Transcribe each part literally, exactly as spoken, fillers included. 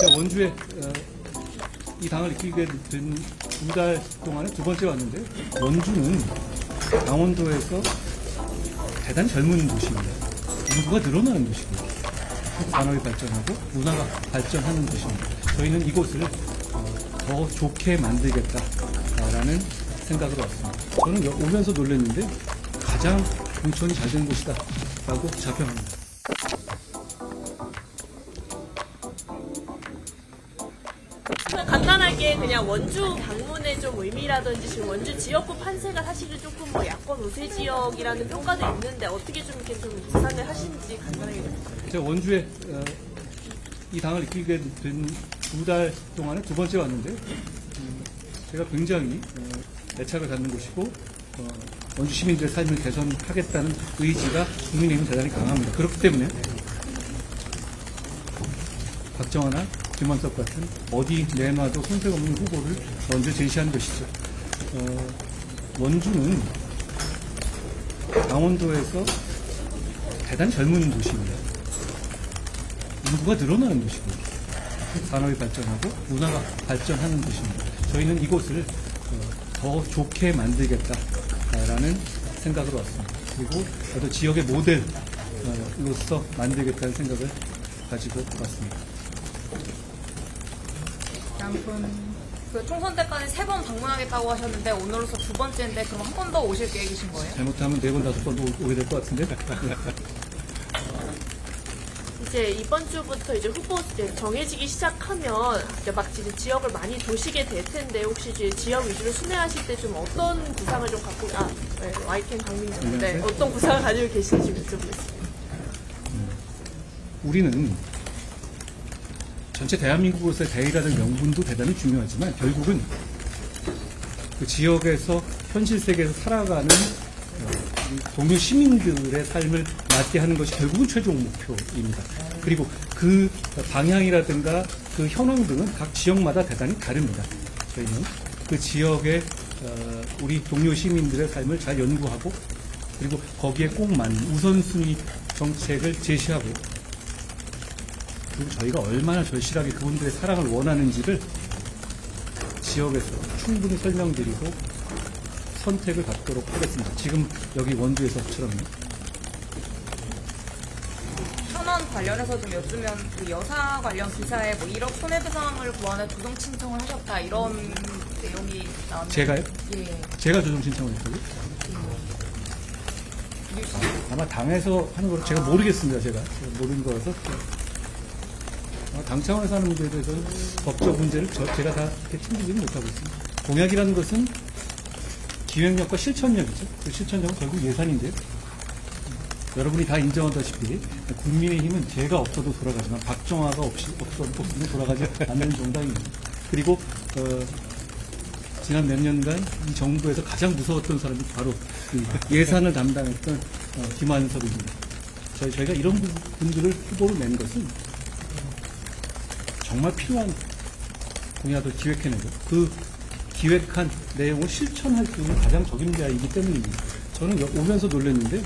제가 원주에 어, 이 당을 이끌게 된 두 달 동안에 두 번째 왔는데, 원주는 강원도에서 대단히 젊은 도시입니다. 인구가 늘어나는 도시고요. 산업이 발전하고 문화가 발전하는 도시입니다. 저희는 이곳을 어, 더 좋게 만들겠다라는 생각으로 왔습니다. 저는 오면서 놀랐는데 가장 공천이 잘 된 곳이다 라고 자평합니다. 간단하게 그냥 원주 방문의 좀 의미라든지 지금 원주 지역구 판세가 사실은 조금 뭐 야권 우세 지역이라는 평가도 있는데 어떻게 좀 이렇게 좀 구상을 하시는지 간단하게 좀. 제가 원주에 어, 이 당을 이끌게 된 두 달 동안에 두 번째 왔는데, 음, 제가 굉장히 어, 애착을 갖는 곳이고 어, 원주 시민들의 삶을 개선하겠다는 의지가 국민의힘은 대단히 강합니다. 그렇기 때문에 박정환이나 김원석 같은 어디 내놔도 손색 없는 후보를 먼저 제시한 것이죠. 어, 원주는 강원도에서 대단히 젊은 도시입니다. 인구가 늘어나는 도시고요. 산업이 발전하고 문화가 발전하는 도시입니다. 저희는 이곳을 어, 더 좋게 만들겠다라는 생각으로 왔습니다. 그리고 어떤 지역의 모델로서 만들겠다는 생각을 가지고 왔습니다. 양분 그 총선 때까지 세 번 방문하겠다고 하셨는데 오늘로서 두 번째인데 그럼 한 번 더 오실 계획이신 거예요? 잘못하면 네 번, 다섯 번 오게 될 것 같은데. 이제 이번 주부터 이제 후보 이제 정해지기 시작하면 이제 막 이제 지역을 많이 도시게 될 텐데 혹시 이제 지역 위주로 순회하실 때 좀 어떤 구상을 좀 갖고 아 네, 와이캔 강민정 네, 어떤 구상을 가지고 계신지 여쭤보겠습니다. 음, 우리는 전체 대한민국으로서의 대의라는 명분도 대단히 중요하지만 결국은 그 지역에서 현실 세계에서 살아가는 동료 시민들의 삶을 맞게 하는 것이 결국은 최종 목표입니다. 그리고 그 방향이라든가 그 현황 등은 각 지역마다 대단히 다릅니다. 저희는 그 지역의 우리 동료 시민들의 삶을 잘 연구하고 그리고 거기에 꼭 맞는 우선순위 정책을 제시하고 그리고 저희가 얼마나 절실하게 그분들의 사랑을 원하는지를 지역에서 충분히 설명드리고 선택을 받도록 하겠습니다. 지금 여기 원주에서처럼요. 현안 관련해서 좀 여쭈면 그 여사 관련 기사에 뭐 일억 손해배상을 구하는 조정 신청을 하셨다 이런 내용이 나왔는데 제가요? 예. 제가 조정 신청을 했다고요? 예. 아마 당에서 하는 걸 제가 아. 모르겠습니다. 제가. 제가 모르는 거라서. 당 차원에서 하는 문제에 대해서는 법적 문제를 저, 제가 다 이렇게 챙기지는 못하고 있습니다. 공약이라는 것은 기획력과 실천력이죠. 그 실천력은 결국 예산인데요. 여러분이 다 인정하다시피 국민의힘은 제가 없어도 돌아가지만 박정화가 없이, 없어, 없으면 돌아가지 않는 정당입니다. 그리고 어, 지난 몇 년간 이 정부에서 가장 무서웠던 사람이 바로 그 예산을 담당했던 어, 김한석입니다. 저희, 저희가 이런 분들을 후보로 낸 것은 정말 필요한 공약을 기획해내고 그 기획한 내용을 실천할 수 있는 가장 적임자이기 때문입니다. 저는 오면서 놀랐는데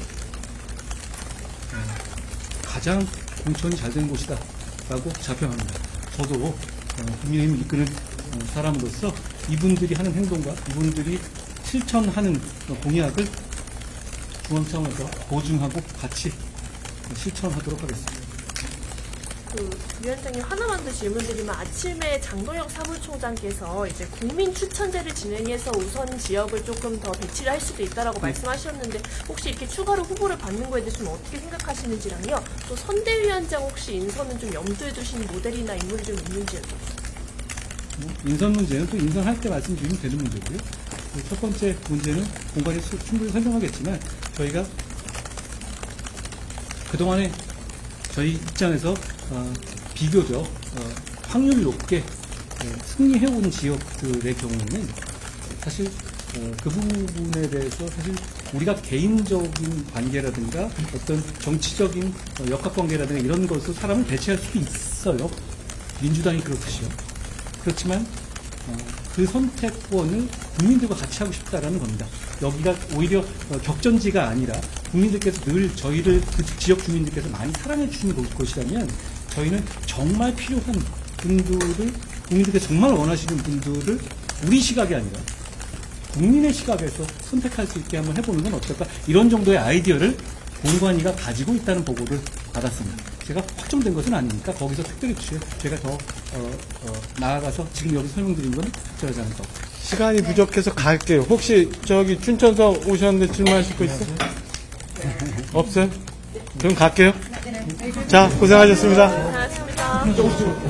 가장 공천이 잘 된 곳이다 라고 자평합니다. 저도 어, 국민의힘을 이끄는 어, 사람으로서 이분들이 하는 행동과 이분들이 실천하는 공약을 중앙 차원에서 보증하고 같이 실천하도록 하겠습니다. 그 위원장님 하나만 더 질문드리면 아침에 장도영 사무총장께서 이제 국민 추천제를 진행해서 우선 지역을 조금 더 배치를 할 수도 있다라고 네. 말씀하셨는데 혹시 이렇게 추가로 후보를 받는 거에 대해서 좀 어떻게 생각하시는지랑요. 또 선대위원장 혹시 인선은 좀 염두에 두시는 모델이나 인물이 좀 있는지요. 뭐 인선 문제는 또 인선할 때 말씀드리면 되는 문제고요. 첫 번째 문제는 공간이 충분히 설명하겠지만 저희가 그동안에 저희 입장에서 어, 비교적 어, 확률 높게 어, 승리해온 지역들의 경우에는 사실 어, 그 부분에 대해서 사실 우리가 개인적인 관계라든가 어떤 정치적인 어, 역학관계라든가 이런 것으로 사람을 배치할 수도 있어요. 민주당이 그렇듯이요. 그렇지만 어, 그 선택권을 국민들과 같이 하고 싶다라는 겁니다. 여기가 오히려 어, 격전지가 아니라 국민들께서 늘 저희를 그 지역 주민들께서 많이 사랑해 주시는 곳이라면 저희는 정말 필요한 분들을, 국민들께 정말 원하시는 분들을 우리 시각이 아니라 국민의 시각에서 선택할 수 있게 한번 해보는 건 어떨까? 이런 정도의 아이디어를 공관위가 가지고 있다는 보고를 받았습니다. 제가 확정된 것은 아니니까 거기서 특별히 제가 더 어, 어, 나아가서 지금 여기 설명드린 건 적절하지 않을 것 같아요. 시간이 부족해서 갈게요. 혹시 저기 춘천서 오셨는데 질문하실 거 있어? 없어요? 그럼 갈게요. 자, 고생하셨습니다. 고생하셨습니다.